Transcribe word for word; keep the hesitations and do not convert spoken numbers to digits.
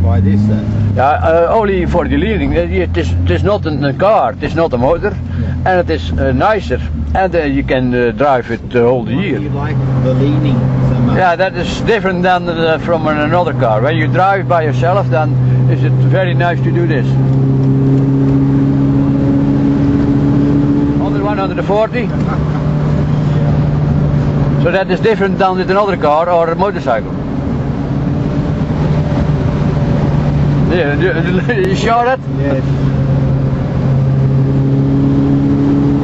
Why this then? Yeah, uh, only for the leaning. Uh, It is, it is not a car, it is not a motor, Yeah. and it is uh, nicer, and uh, you can uh, drive it the whole Why do year. you like the leaning so much? Yeah, that is different than uh, from another car. When you drive by yourself, then is it very nice to do this. one hundred forty. So that is different than with another car or a motorcycle. Yeah, you sure that? Yes.